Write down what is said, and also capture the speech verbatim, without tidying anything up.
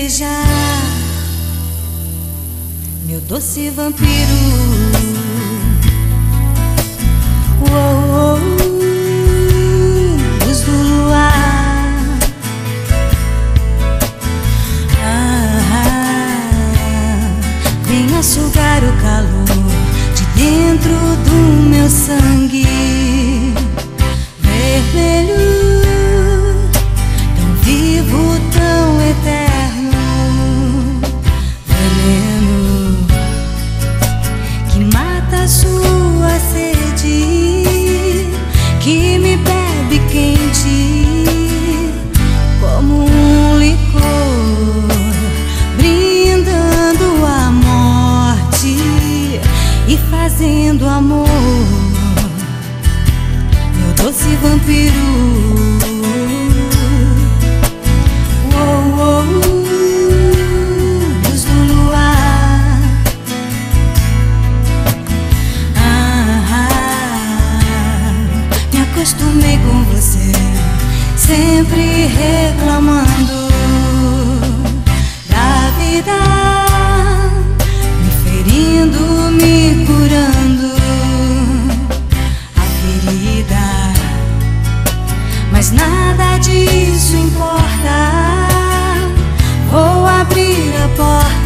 beijar, meu doce vampiro. Oh, oh, luz do luar, ah, ah, venha sugar o calor de dentro do meu sangue vermelho, tão vivo, tão eterno, veneno que mata a sua sede, que me bebe quente como um licor, brindando a morte e fazendo amor, meu doce vampiro. Oh, oh, luz do luar, ah, ah, me acostumei com você, sempre reclamando da vida, me ferindo, me curando a ferida, mas nada disso importa. Vou abrir a porta